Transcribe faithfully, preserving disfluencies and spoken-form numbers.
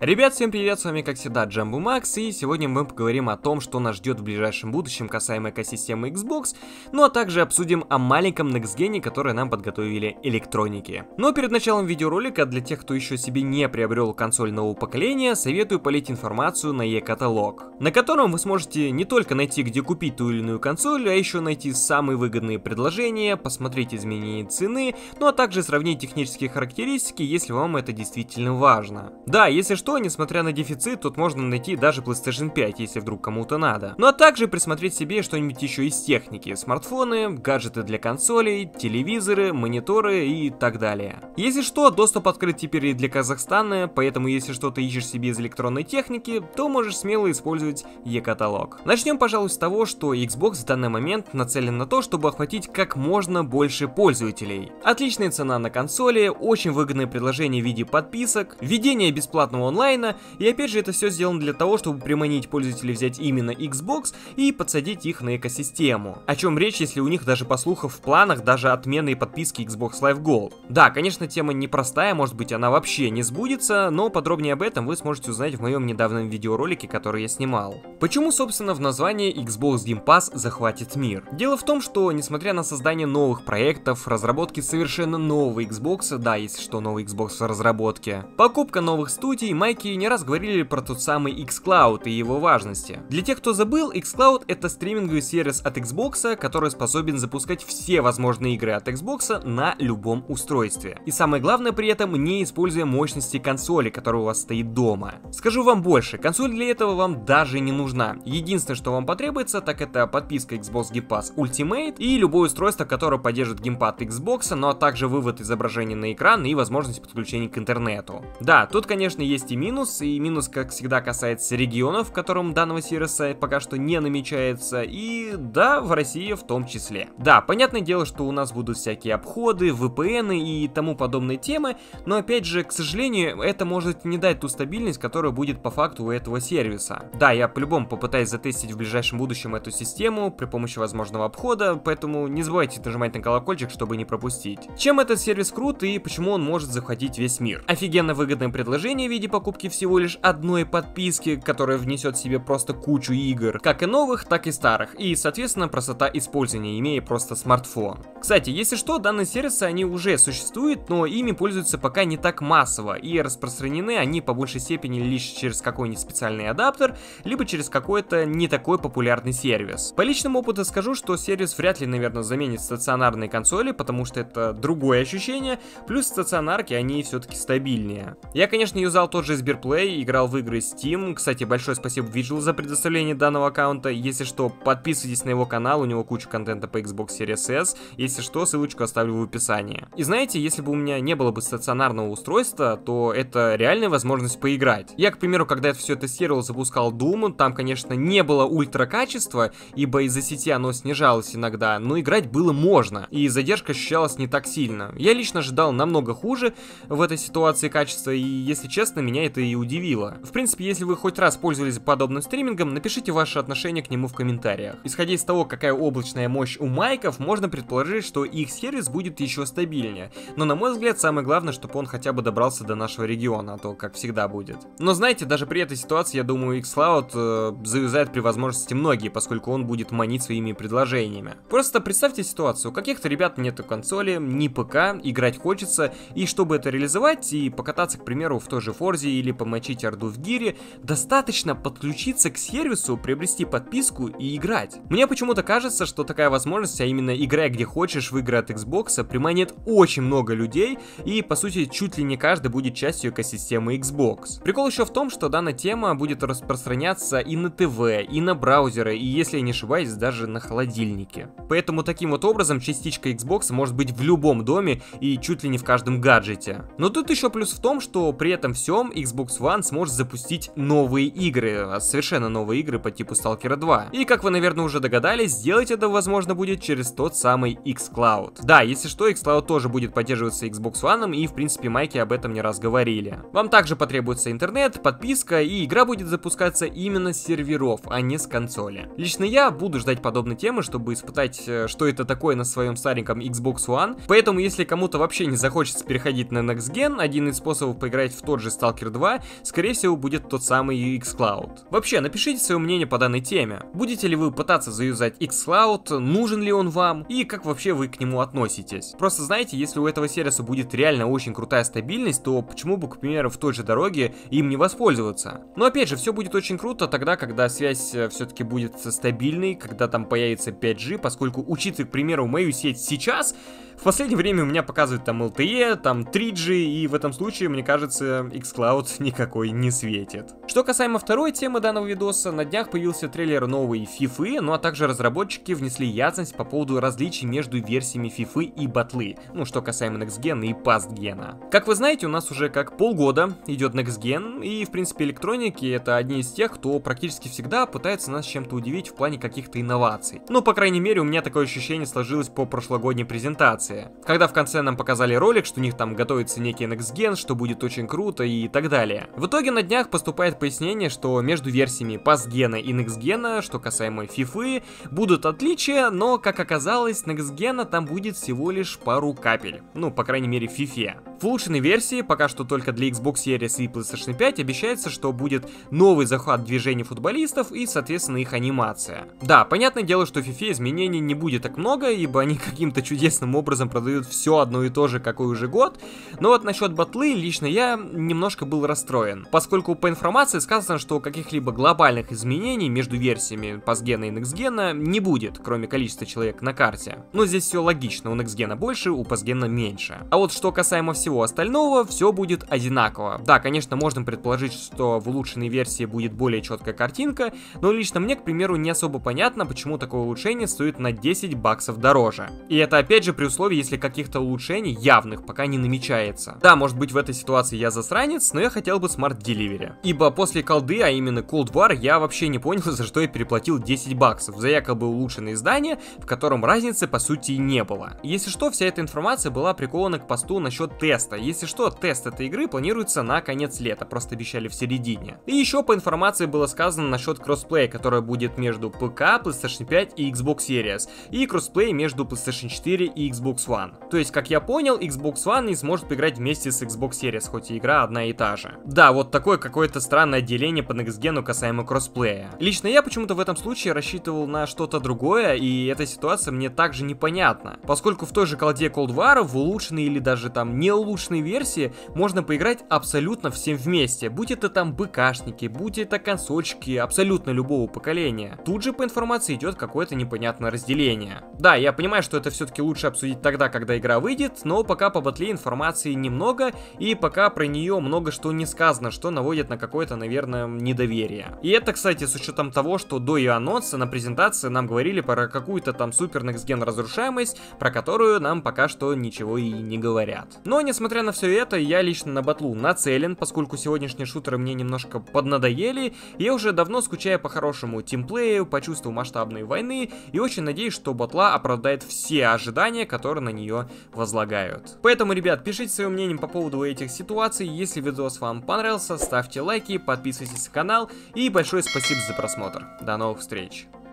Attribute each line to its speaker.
Speaker 1: Ребят, всем привет, с вами как всегда Джамбо Макс, и сегодня мы поговорим о том, что нас ждет в ближайшем будущем касаемо экосистемы Xbox, ну а также обсудим о маленьком некстгене, который нам подготовили электроники. Но перед началом видеоролика, для тех, кто еще себе не приобрел консоль нового поколения, советую полить информацию на e-каталог, на котором вы сможете не только найти, где купить ту или иную консоль, а еще найти самые выгодные предложения, посмотреть изменения цены, ну а также сравнить технические характеристики, если вам это действительно важно. Да, если что, несмотря на дефицит, тут можно найти даже PlayStation пять, если вдруг кому-то надо. Ну а также присмотреть себе что-нибудь еще из техники: смартфоны, гаджеты для консолей, телевизоры, мониторы и так далее. Если что, доступ открыт теперь и для Казахстана, поэтому если что-то ищешь себе из электронной техники, то можешь смело использовать e-каталог. Начнем, пожалуй, с того, что Xbox в данный момент нацелен на то, чтобы охватить как можно больше пользователей. Отличная цена на консоли, очень выгодное предложение в виде подписок, введение бесплатного онлайна, и опять же это все сделано для того, чтобы приманить пользователей взять именно Xbox и подсадить их на экосистему. О чем речь, если у них даже по слухам в планах даже отмены подписки Xbox Live Gold. Да, конечно, тема непростая, может быть она вообще не сбудется, но подробнее об этом вы сможете узнать в моем недавнем видеоролике, который я снимал. Почему, собственно, в названии Xbox Game Pass захватит мир? Дело в том, что несмотря на создание новых проектов, разработки совершенно нового Xbox, да, если что, новый Xbox в разработке, покупка новых студий, майки не раз говорили про тот самый xCloud и его важности. Для тех, кто забыл, xCloud — это стриминговый сервис от Xbox, который способен запускать все возможные игры от Xbox на любом устройстве. И самое главное при этом, не используя мощности консоли, которая у вас стоит дома. Скажу вам больше, консоль для этого вам даже не нужна. Единственное, что вам потребуется, так это подписка Xbox Game Pass Ultimate и любое устройство, которое поддержит геймпад Xbox, ну а также вывод изображения на экран и возможность подключения к интернету. Да, тут, конечно, есть и минус, и минус, как всегда, касается регионов, в котором данного сервиса пока что не намечается, и да, в России в том числе. Да, понятное дело, что у нас будут всякие обходы, ви пи эн и тому подобные темы, но опять же, к сожалению, это может не дать ту стабильность, которая будет по факту у этого сервиса. Да, я по-любому попытаюсь затестить в ближайшем будущем эту систему при помощи возможного обхода, поэтому не забывайте нажимать на колокольчик, чтобы не пропустить. Чем этот сервис крут и почему он может захватить весь мир? Офигенно выгодное предложение в виде покупки всего лишь одной подписки, которая внесет в себе просто кучу игр, как и новых, так и старых, и, соответственно, простота использования, имея просто смартфон. Кстати, если что, данные сервисы, они уже существуют, но ими пользуются пока не так массово, и распространены они по большей степени лишь через какой-нибудь специальный адаптер, либо через какой-то не такой популярный сервис. По личному опыту скажу, что сервис вряд ли, наверное, заменит стационарные консоли, потому что это другое ощущение, плюс стационарки, они все-таки стабильнее. Я, конечно, юзал тот же Сберплей, играл в игры Steam. Кстати, большое спасибо Vigil за предоставление данного аккаунта. Если что, подписывайтесь на его канал, у него куча контента по Xbox Series S. Если что, ссылочку оставлю в описании. И знаете, если бы у меня не было бы стационарного устройства, то это реальная возможность поиграть. Я, к примеру, когда все это тестировал, запускал Doom, там, конечно, не было ультра качества, ибо из-за сети оно снижалось иногда, но играть было можно, и задержка ощущалась не так сильно. Я лично ожидал намного хуже в этой ситуации качества, и, если честно, меня это и удивило. В принципе, если вы хоть раз пользовались подобным стримингом, напишите ваше отношение к нему в комментариях. Исходя из того, какая облачная мощь у майков, можно предположить, что их сервис будет еще стабильнее. Но, на мой взгляд, самое главное, чтобы он хотя бы добрался до нашего региона, а то, как всегда, будет. Но, знаете, даже при этой ситуации, я думаю, xCloud э, завязает при возможности многие, поскольку он будет манить своими предложениями. Просто представьте ситуацию, у каких-то ребят нету консоли, ни ПК, играть хочется, и чтобы это реализовать и покататься, к примеру, в той же Форзе или помочить орду в гире, достаточно подключиться к сервису, приобрести подписку и играть. Мне почему-то кажется, что такая возможность, а именно играя где хочешь в игры от Xbox, приманит очень много людей, и по сути чуть ли не каждый будет частью экосистемы Xbox. Прикол еще в том, что данная тема будет распространяться и на ТВ, и на браузеры, и, если я не ошибаюсь, даже на холодильнике. Поэтому таким вот образом частичка Xbox может быть в любом доме и чуть ли не в каждом гаджете. Но тут еще плюс в том, что при этом всем Xbox One сможет запустить новые игры, совершенно новые игры по типу Stalker два. И, как вы, наверное, уже догадались, сделать это возможно будет через тот самый xCloud. Да, если что, xCloud тоже будет поддерживаться Xbox One, и, в принципе, майки об этом не раз говорили. Вам также потребуется интернет, подписка, и игра будет запускаться именно с серверов, а не с консоли. Лично я буду ждать подобной темы, чтобы испытать, что это такое на своем стареньком Xbox One. Поэтому, если кому-то вообще не захочется переходить на Next Gen, один из способов поиграть в тот же Stalker Skywalker два, скорее всего, будет тот самый xCloud. Вообще, напишите свое мнение по данной теме. Будете ли вы пытаться заюзать xCloud, нужен ли он вам, и как вообще вы к нему относитесь? Просто знаете, если у этого сервиса будет реально очень крутая стабильность, то почему бы, к примеру, в той же дороге им не воспользоваться? Но опять же, все будет очень круто тогда, когда связь все-таки будет стабильной, когда там появится пять джи, поскольку, учитывая, к примеру, мою сеть сейчас, в последнее время у меня показывает там эл ти и, там три джи, и в этом случае, мне кажется, xCloud никакой не светит. Что касаемо второй темы данного видоса, на днях появился трейлер новой FIFA, ну а также разработчики внесли ясность по поводу различий между версиями FIFA и батлы, ну что касаемо Next Gen и Past Gen. Как вы знаете, у нас уже как полгода идет Next Gen, и в принципе электроники это одни из тех, кто практически всегда пытается нас чем-то удивить в плане каких-то инноваций. Ну, по крайней мере, у меня такое ощущение сложилось по прошлогодней презентации, когда в конце нам показали ролик, что у них там готовится некий Next Gen, что будет очень круто и так далее. В итоге на днях поступает пояснение, что между версиями Past Gen и Next Gen, что касаемо FIFA, будут отличия, но, как оказалось, Next Gen там будет всего лишь пару капель. Ну, по крайней мере, в FIFA. В улучшенной версии, пока что только для Xbox Series и PlayStation пять, обещается, что будет новый захват движений футболистов и, соответственно, их анимация. Да, понятное дело, что в FIFA изменений не будет так много, ибо они каким-то чудесным образом продают все одно и то же, какой уже год. Но вот насчет батлы лично я немножко был расстроен, поскольку по информации сказано, что каких-либо глобальных изменений между версиями Past Gen и Next Gen не будет, кроме количества человек на карте. Но здесь все логично, у Next Gen больше, у Past Gen меньше. А вот что касаемо всего остального, все будет одинаково. Да, конечно, можно предположить, что в улучшенной версии будет более четкая картинка, но лично мне, к примеру, не особо понятно, почему такое улучшение стоит на десять баксов дороже. И это опять же при условии, если каких-то улучшений явных пока не намечается. Да, может быть в этой ситуации я засранец, но я хотел бы Smart Delivery. Ибо после колды, а именно Cold War, я вообще не понял, за что я переплатил десять баксов, за якобы улучшенное издание, в котором разницы по сути не было. Если что, вся эта информация была прикована к посту насчет теста. Если что, тест этой игры планируется на конец лета, просто обещали в середине. И еще по информации было сказано насчет кроссплея, который будет между ПК, PlayStation пять и Xbox Series, и кроссплей между PlayStation четыре и Xbox One. То есть, как я понял, Xbox One не сможет поиграть вместе с Xbox Series, хоть и игра одна и та же. Да, вот такое какое-то странное отделение по Next Gen касаемо кроссплея. Лично я почему-то в этом случае рассчитывал на что-то другое, и эта ситуация мне также непонятна, поскольку в той же колде Cold War, в улучшенной или даже там не улучшенной версии, можно поиграть абсолютно всем вместе, будь это там БКшники, будь это консольщики абсолютно любого поколения. Тут же по информации идет какое-то непонятное разделение. Да, я понимаю, что это все-таки лучше обсудить тогда, когда игра выйдет, но пока по батле информации немного, и пока про нее много что не сказано, что наводит на какое-то, наверное, недоверие. И это, кстати, с учетом того, что до ее анонса на презентации нам говорили про какую-то там супер Next Gen разрушаемость, про которую нам пока что ничего и не говорят. Но, несмотря на все это, я лично на батлу нацелен, поскольку сегодняшние шутеры мне немножко поднадоели, и я уже давно скучаю по хорошему тимплею, по чувству масштабной войны, и очень надеюсь, что батла оправдает все ожидания, которые на нее возлагают. Поэтому, ребят, пишите свое мнение по поводу этих ситуаций. Если видос вам понравился, ставьте лайки, подписывайтесь на канал и большое спасибо за просмотр. До новых встреч!